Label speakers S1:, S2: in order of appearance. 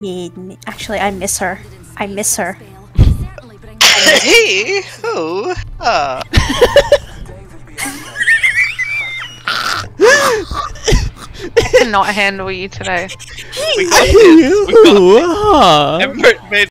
S1: Actually, I miss her. I miss her.
S2: Hee Hoo Haa.
S3: I cannot handle you today.
S2: We got this. We got this. Ember made